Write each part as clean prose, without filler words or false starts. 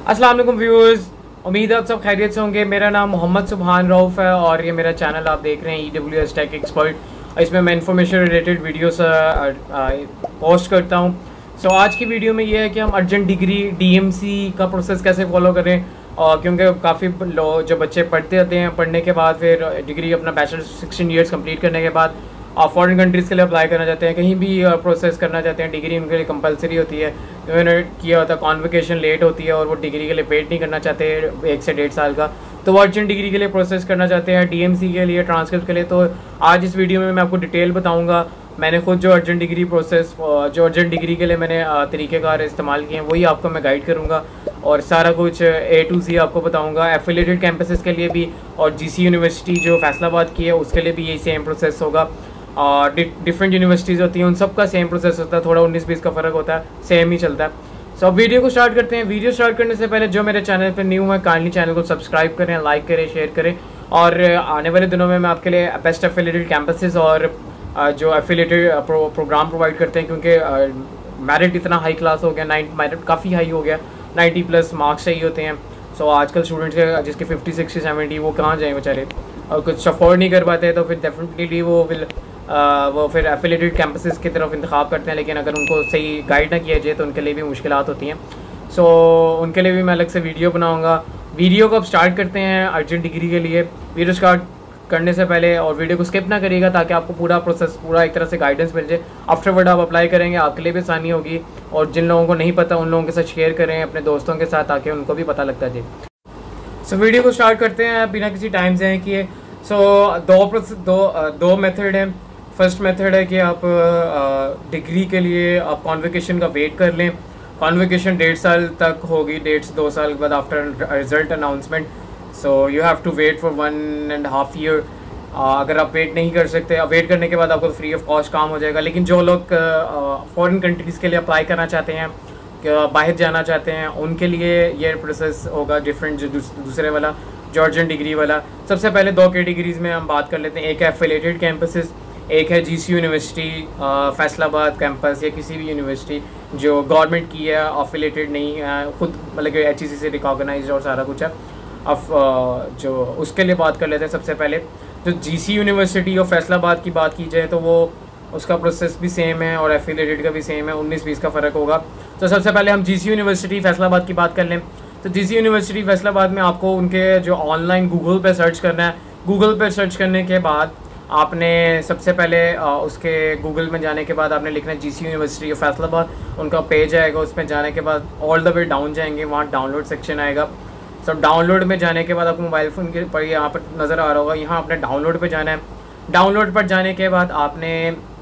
अस्सलाम वालेकुम व्यूअर्स, उम्मीद है आप सब खैरियत से होंगे। मेरा नाम मोहम्मद सुबहान रऊफ़ है और ये मेरा चैनल आप देख रहे हैं EWS टेक एक्सपर्ट। इसमें मैं इन्फॉर्मेशन रिलेटेड वीडियोस पोस्ट करता हूँ। सो आज की वीडियो में ये है कि हम अर्जेंट डिग्री DMC का प्रोसेस कैसे फॉलो करें, और क्योंकि काफ़ी जो बच्चे पढ़ते होते हैं, पढ़ने के बाद फिर डिग्री अपना बैचलर 16 ईयर्स कंप्लीट करने के बाद आप फॉरेन कंट्रीज़ के लिए अप्लाई करना चाहते हैं, कहीं भी प्रोसेस करना चाहते हैं, डिग्री उनके लिए कंपलसरी होती है। उन्होंने किया होता है, कॉन्वोकेशन लेट होती है और वो डिग्री के लिए वेट नहीं करना चाहते 1 से 1.5 साल का, तो वो अर्जेंट डिग्री के लिए प्रोसेस करना चाहते हैं, DMC के लिए, ट्रांसक्रिप्ट के लिए। तो आज इस वीडियो में मैं आपको डिटेल बताऊँगा। मैंने खुद जो अर्जेंट डिग्री प्रोसेस, जो अर्जेंट डिग्री के लिए मैंने तरीक़ेकार इस्तेमाल किए हैं, वही आपको मैं गाइड करूँगा और सारा कुछ A to Z आपको बताऊँगा। एफिलिएटेड कैंपसेस के लिए भी और GC यूनिवर्सिटी जो फैसलाबाद की है उसके लिए भी यही सेम प्रोसेस होगा। और डिफरेंट यूनिवर्सिटीज़ होती हैं, उन सब का सेम प्रोसेस होता है, थोड़ा 19-20 का फ़र्क होता है, सेम ही चलता है। सो अब वीडियो को स्टार्ट करते हैं। वीडियो स्टार्ट करने से पहले जो मेरे चैनल पर न्यू है, काइंडली चैनल को सब्सक्राइब करें, लाइक करें, शेयर करें। और आने वाले दिनों में मैं आपके लिए बेस्ट एफिलिएटेड कैंपसेस और जो एफिलिएटेड प्रोग्राम प्रोवाइड करते हैं, क्योंकि मेरिट इतना हाई क्लास हो गया, मेरिट काफ़ी हाई हो गया, 90+ मार्क्स चाहिए होते हैं। सो आजकल स्टूडेंट्स के जिसके 50, 60, 70 वो कहाँ जाएँ बेचारे, और कुछ अफोर्ड नहीं कर पाते, तो फिर डेफिनेटली वो फिर एफिलिएटेड कैंपसेस की तरफ इंतखाब करते हैं। लेकिन अगर उनको सही गाइड ना किया जाए तो उनके लिए भी मुश्किलात होती हैं। सो उनके लिए भी मैं अलग से वीडियो बनाऊंगा। वीडियो को अब स्टार्ट करते हैं अर्जेंट डिग्री के लिए। वीडियो स्टार्ट करने से पहले और वीडियो को स्किप ना करिएगा, ताकि आपको पूरा प्रोसेस, पूरा एक तरह से गाइडेंस मिल जाए। आफ्टरवर्ड आप अप्लाई करेंगे, आपके लिए भी आसानी होगी, और जिन लोगों को नहीं पता उन लोगों के साथ शेयर करें अपने दोस्तों के साथ, ताकि उनको भी पता लगता जाए। सो वीडियो को स्टार्ट करते हैं बिना किसी टाइम से किए। सो दो मेथड हैं। फर्स्ट मेथड है कि आप डिग्री के लिए आप कॉन्वोकेशन का वेट कर लें। कॉन्वोकेशन 1.5 साल तक होगी, 1.5 से 2 साल के बाद after result announcement. So you have to wait for 1.5 year. अगर आप वेट नहीं कर सकते, वेट करने के बाद आपको फ्री ऑफ कॉस्ट काम हो जाएगा। लेकिन जो लोग फॉरेन कंट्रीज़ के लिए अप्लाई करना चाहते हैं, बाहर जाना चाहते हैं, उनके लिए ये प्रोसेस होगा डिफरेंट, जो दूसरे वाला जो अर्जेंट डिग्री वाला। सबसे पहले 2 कैटेगरीज़ में हम बात कर लेते हैं। एक है एफिलिएटेड कैंपसेस, एक है GC यूनिवर्सिटी फैसलाबाद कैंपस, या किसी भी यूनिवर्सिटी जो गवर्नमेंट की है, एफिलिएटेड नहीं है, खुद मतलब कि HEC से रिकॉग्नाइज और सारा कुछ है। अब जो उसके लिए बात कर लेते हैं। सबसे पहले जो GC यूनिवर्सिटी और फैसलाबाद की बात की जाए तो वो उसका प्रोसेस भी सेम है और एफिलिएटेड का भी सेम है, 19-20 का फ़र्क होगा। तो सबसे पहले हम GC यूनिवर्सिटी फैसलाबाद की बात कर लें। तो GC यूनिवर्सिटी फैसलाबाद में आपको उनके जो ऑनलाइन गूगल पे सर्च करना है। गूगल पे सर्च करने के बाद आपने सबसे पहले उसके गूगल में जाने के बाद आपने लिखना है GC यूनिवर्सिटी ऑफ फैसलाबाद। उनका पेज आएगा, उसमें जाने के बाद ऑल द वे डाउन जाएंगे, वहाँ डाउनलोड सेक्शन आएगा। सब डाउनलोड में जाने के बाद आपको मोबाइल फ़ोन के पर यहाँ पर नज़र आ रहा होगा, यहाँ आपने डाउनलोड पे जाना है। डाउनलोड पर जाने के बाद आपने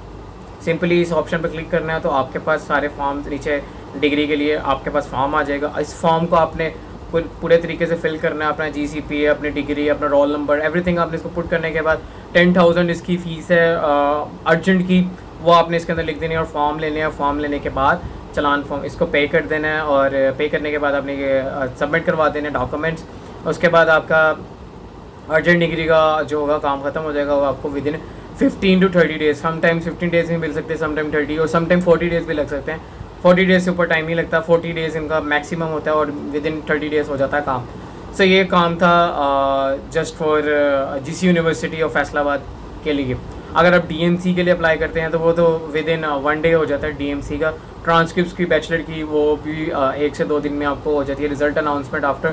सिंपली इस ऑप्शन पर क्लिक करना है, तो आपके पास सारे फॉर्म नीचे डिग्री के लिए आपके पास फॉर्म आ जाएगा। इस फॉर्म को आपने पूरे तरीके से फिल करना है, अपना GCPA, अपनी डिग्री, अपना रोल नंबर, एवरीथिंग आपने इसको पुट करने के बाद 10,000 इसकी फ़ीस है अर्जेंट की, वो आपने इसके अंदर लिख देनी है और फॉर्म लेने हैं। फॉर्म लेने के बाद चलान फॉर्म इसको पे कर देना है, और पे करने के बाद आपने ये सबमिट करवा देने डॉक्यूमेंट्स। उसके बाद आपका अर्जेंट डिग्री का जो होगा काम ख़त्म हो जाएगा। वो आपको within 15 to 30 days, sometime 15 days में मिल सकते हैं, समटाइम 30 और समटाइम 40 डेज़ भी लग सकते हैं। 40 डेज़ से ऊपर टाइम नहीं लगता, 40 डेज़ इनका मैक्सिमम होता है और विदिन 30 डेज़ हो जाता है काम। सो ये काम था just for GC university of Faisalabad के लिए। अगर आप DMC के लिए अप्लाई करते हैं तो वो तो विदिन 1 डे हो जाता है DMC का। ट्रांसक्रिप्ट की बैचलर की वो भी 1 से 2 दिन में आपको हो जाती है। रिजल्ट अनाउंसमेंट आफ्टर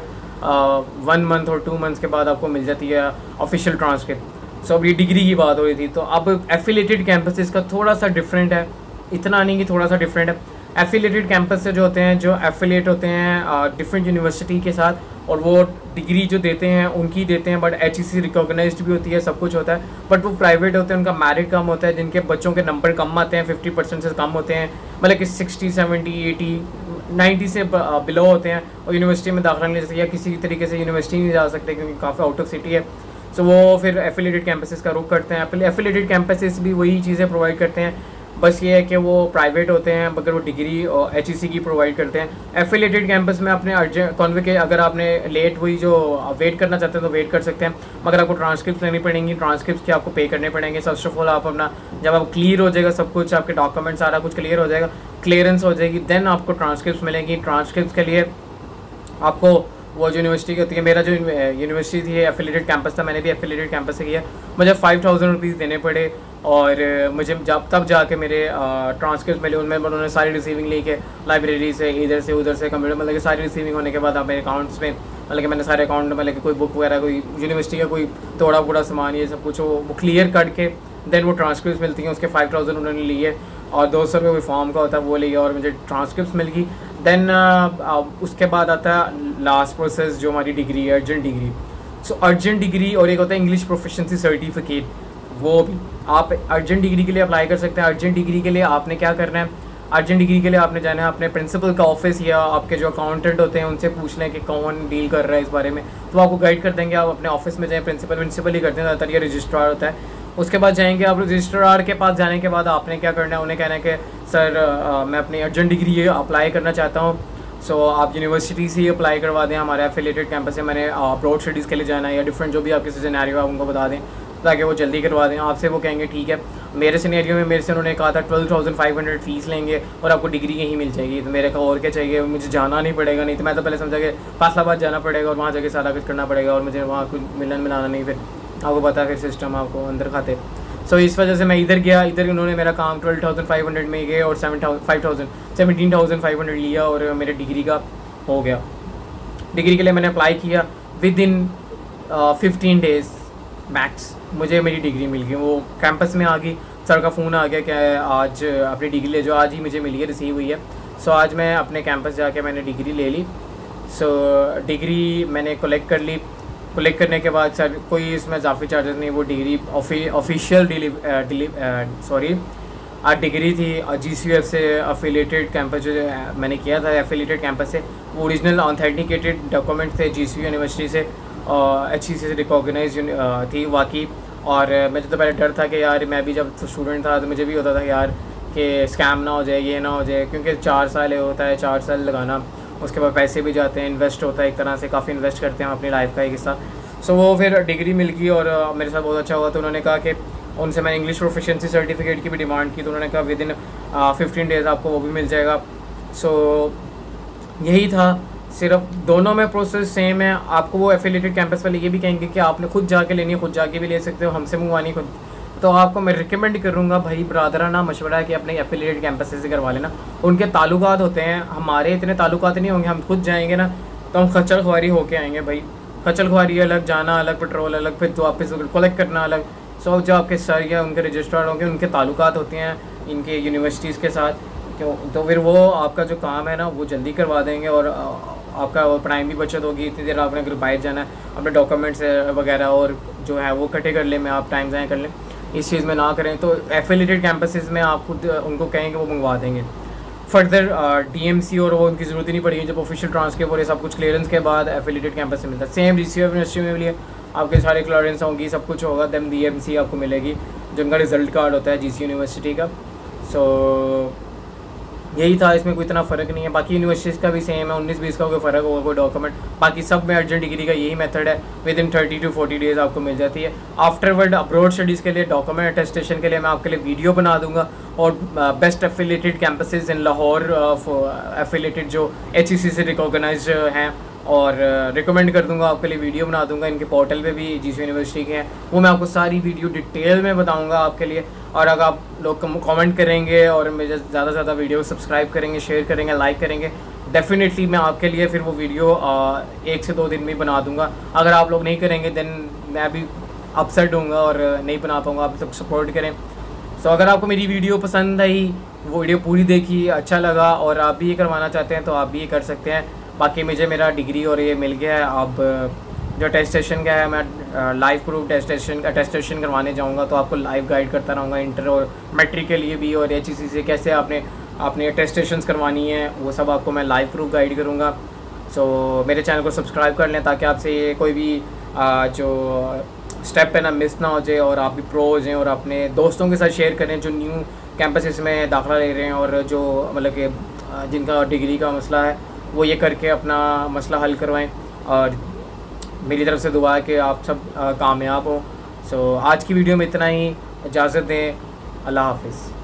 1 मंथ और 2 मंथ्स के बाद आपको मिल जाती है ऑफिशियल ट्रांसक्रिप्ट। सो अब ये डिग्री की बात हो रही थी, तो अब एफिलिएटेड कैंपसेस का थोड़ा सा डिफरेंट है, इतना नहीं कि थोड़ा सा डिफरेंट है। एफिलिएटेड कैंपस से जो होते हैं, जो एफिलिएट होते हैं डिफरेंट यूनिवर्सिटी के साथ, और वो डिग्री जो देते हैं उनकी देते हैं, बट HEC रिकॉग्नाइज्ड भी होती है, सब कुछ होता है, बट वो प्राइवेट होते हैं, उनका मेरिट कम होता है, जिनके बच्चों के नंबर कम आते हैं, 50% से कम होते हैं, मतलब कि 60, 70, 80, 90 से बिलो होते हैं, और यूनिवर्सिटी में दाखिला नहीं ले सकते या किसी तरीके से यूनिवर्सिटी नहीं जा सकते क्योंकि काफ़ी आउट ऑफ सिटी है। सो वो फिर एफिलिएटेड कैंपसेस का रुख करते हैं। एफिलिएटेड कैंपसेस भी वही चीज़ें प्रोवाइड करते हैं, बस ये है कि वो प्राइवेट होते हैं, मगर वो डिग्री और HEC की प्रोवाइड करते हैं। एफिलिएटेड कैंपस में अपने अर्जेंट अगर आपने लेट हुई जो वेट करना चाहते हैं तो वेट कर सकते हैं, मगर आपको ट्रांसक्रिप्ट लेनी पड़ेंगी, ट्रांसक्रिप्ट के आपको पे करने पड़ेंगे। फर्स्ट ऑफ ऑल आप अपना जब आप क्लियर हो जाएगा सब कुछ, आपके डॉक्यूमेंट सारा कुछ क्लियर हो जाएगा, क्लियरेंस हो जाएगी, देन आपको ट्रांसक्रिप्ट मिलेंगी। ट्रांसक्रिप्ट के लिए आपको वो जो यूनिवर्सिटी की होती है, मेरा जो यूनिवर्सिटी थी एफिलिएटेड कैंपस था, मैंने भी एफिलिएटेड कैंपस से किया, मुझे 5000 रुपीज़ देने पड़े। और मुझे जब तब जाके मेरे ट्रांसक्रिप्ट मिले, उनमें उन्होंने सारी रिसीविंग ली के लाइब्रेरी से, इधर से उधर से, कंप्यूटर, मतलब कि सारी रिसीविंग होने के बाद आप मेरे अकाउंट्स में, मतलब कि मैंने सारे अकाउंट में, मतलब कि कोई बुक वगैरह, कोई यूनिवर्सिटी का कोई थोड़ा बड़ा सामान, ये सब कुछ वो क्लियर करके देन वो ट्रांसक्रिप्ट मिलती हैं, उसके 5000 उन्होंने लिए और 200 रुपये फॉर्म का होता है वो लिया और मुझे ट्रांसक्रिप्ट मिल गई। देन उसके बाद आता है लास्ट प्रोसेस जो हमारी डिग्री है, urgent degree. So urgent degree और एक होता है इंग्लिश प्रोफिशिएंसी सर्टिफिकेट, वो भी आप अर्जेंट डिग्री के लिए अप्लाई कर सकते हैं। अर्जेंट डिग्री के लिए आपने क्या करना है, अर्जेंट डिग्री के लिए आपने जाना है अपने प्रिंसिपल का ऑफिस या आपके जो अकाउंटेंट होते हैं उनसे पूछ लें कि कौन डील कर रहा है इस बारे में, तो आपको गाइड कर देंगे। आप अपने ऑफिस में जाएँ, प्रिंसिपल ही करते हैं ज़्यादातर, या रजिस्ट्रार होता है। उसके बाद जाएंगे आप रजिस्ट्रार के पास, जाने के बाद आपने क्या करना है, उन्हें कहना है कि सर मैं अपनी अर्जेंट डिग्री अप्लाई करना चाहता हूँ। सो आप यूनिवर्सिटी से ही अप्लाई करवा दें, हमारे एफिलिएटेड कैंपस से मैंने अब्रॉड स्टडीज़ के लिए जाना है या डिफरेंट जो भी आपके सिनेरियो है उनको बता दें ताकि वो जल्दी करवा दें आपसे। वो कहेंगे ठीक है। मेरे सिनेरियो में मेरे से उन्होंने कहा था 12,500 फ़ीस लेंगे और आपको डिग्री यहीं मिल जाएगी। तो मेरे कहा और क्या चाहिए, मुझे जाना नहीं पड़ेगा, नहीं तो मैं तो पहले समझा कि फैसलाबाद जाना पड़ेगा और वहाँ जाके सारा कुछ करना पड़ेगा और मुझे वहाँ कुछ मिलाना नहीं, फिर आपको पता है फिर सिस्टम आपको अंदर खाते। सो इस वजह से मैं इधर गया, इधर उन्होंने मेरा काम 12,500 में गए और 17,500 लिया और मेरे डिग्री का हो गया। डिग्री के लिए मैंने अप्लाई किया, विद इन 15 डेज़ मैक्स मुझे मेरी डिग्री मिल गई। वो कैंपस में आ गई, सर का फ़ोन आ गया कि आज अपनी डिग्री ले जाओ, आज ही मुझे मिली है, रिसीव हुई है। सो आज मैं अपने कैंपस जाके मैंने डिग्री ले ली। सो डिग्री मैंने कलेक्ट कर ली। कलेक्ट करने के बाद सर कोई इसमें इजाफी चार्जेस नहीं, वो डिग्री ऑफिशियल डिग्री थी GCUF से एफिलिएटेड कैंपस जो मैंने किया था एफिलिएटेड कैंपस से, वो ओरिजिनल ऑथेंटिकेटेड डॉक्यूमेंट थे GCU यूनिवर्सिटी से, HEC से रिकॉग्नाइज थी वाकई। और मुझे तो पहले डर था कि यार मैं भी जब स्टूडेंट था तो मुझे भी होता था यार कि स्कैम ना हो जाए, ये ना हो जाए, क्योंकि 4 साल होता है, 4 साल लगाना, उसके बाद पैसे भी जाते हैं, इन्वेस्ट होता है, एक तरह से काफ़ी इन्वेस्ट करते हैं अपनी लाइफ का एक हिस्सा। सो वो फिर डिग्री मिल गई और मेरे साथ बहुत अच्छा हुआ। तो उन्होंने कहा कि उनसे मैंने इंग्लिश प्रोफिशिएंसी सर्टिफिकेट की भी डिमांड की, तो उन्होंने कहा विद इन 15 डेज़ आपको वो भी मिल जाएगा। सो यही था, सिर्फ दोनों में प्रोसेस सेम है। आपको वो एफिलिएटेड कैंपस वाले ये भी कहेंगे कि आपने खुद जाके लेनी है, खुद जाके भी ले सकते हो, हमसे मंगवानी खुद। तो आपको मैं रिकमेंड करूँगा भाई ब्रादराना मशवरा है कि अपने एफिलिएटेड कैंपस से करवा लेना। उनके ताल्लुकात होते हैं, हमारे इतने ताल्लुकात नहीं होंगे, हम खुद जाएंगे ना तो हम खच्चर ख्वारी होके आएंगे भाई। खच्चर ख्वारी अलग, जाना अलग, पेट्रोल अलग, फिर तो वापस कलेक्ट करना अलग। सो जो आपके सर या उनके रजिस्ट्रार होंगे उनके ताल्लुकात होते हैं इनके यूनिवर्सिटीज़ के साथ, क्यों तो फिर वो आपका जो काम है ना वो जल्दी करवा देंगे और आपका टाइम भी बचत होगी। इतनी देर आपने अगर बाहर जाना है, अपने डॉक्यूमेंट्स वगैरह और जो है वो इकट्ठे कर लें, में आप टाइम ज़ाया कर लें, इस चीज़ में ना करें। तो एफिलिएटेड कैंपसेस में आप खुद उनको कहेंगे वो मंगवा देंगे। फर्दर DMC और वो उनकी ज़रूरत ही नहीं पड़ेगी, जब ऑफिशियल ट्रांसक्रिप्ट और ये सब कुछ क्लियरेंस के बाद एफिलिएटेड कैंपस से मिलता है। सेम GCU यूनिवर्सिटी में भी आपके सारे क्लियरेंस होंगी, सब कुछ होगा, देन DMC आपको मिलेगी जो उनका रिज़ल्ट कार्ड होता है GCU यूनिवर्सिटी का। सो यही था, इसमें कोई इतना फ़र्क नहीं है। बाकी यूनिवर्सिटीज़ का भी सेम है, 19-20 का कोई फ़र्क होगा कोई डॉक्यूमेंट, बाकी सब में अर्जेंट डिग्री का यही मेथड है, विद इन 30 to 40 डेज़ आपको मिल जाती है। आफ्टरवर्ड अब्रॉड स्टडीज़ के लिए डॉक्यूमेंट अटेस्टेशन के लिए मैं आपके लिए वीडियो बना दूंगा और best affiliated campuses in Lahore affiliated जो HEC से रिकॉग्नाइज हैं और रिकमेंड कर दूंगा, आपके लिए वीडियो बना दूंगा। इनके पोर्टल पे भी GCU यूनिवर्सिटी के हैं, वो मैं आपको सारी वीडियो डिटेल में बताऊंगा आपके लिए। और अगर आप लोग कमेंट करेंगे और मुझे ज़्यादा से ज़्यादा वीडियो सब्सक्राइब करेंगे, शेयर करेंगे, लाइक करेंगे, डेफिनेटली मैं आपके लिए फिर वो वीडियो 1 से 2 दिन में बना दूंगा। अगर आप लोग नहीं करेंगे देन मैं भी अपसेट होऊंगा और नहीं बना पाऊँगा। आप सब सपोर्ट करें। सो अगर आपको मेरी वीडियो पसंद आई, वो वीडियो पूरी देखी, अच्छा लगा और आप भी ये करवाना चाहते हैं तो आप भी ये कर सकते हैं। बाकी मुझे मेरा डिग्री और ये मिल गया है। अब जो टेस्टेशन का है, मैं लाइव प्रूफ टेस्टेशन करवाने जाऊंगा, तो आपको लाइव गाइड करता रहूँगा इंटर और मैट्रिक के लिए भी, और HEC से कैसे आपने टेस्टेशंस करवानी है वो सब आपको मैं लाइव प्रूफ गाइड करूँगा। सो मेरे चैनल को सब्सक्राइब कर लें ताकि आपसे ये कोई भी जो स्टेप है ना मिस ना हो जाए और आप भी प्रो हो जाएँ और अपने दोस्तों के साथ शेयर करें जो न्यू कैंपसेस में दाखिला ले रहे हैं और जो मतलब कि जिनका डिग्री का मसला है वो ये करके अपना मसला हल करवाएं। और मेरी तरफ से दुआ है कि आप सब कामयाब हो। सो आज की वीडियो में इतना ही, इजाज़त दें, अल्लाह हाफिज़।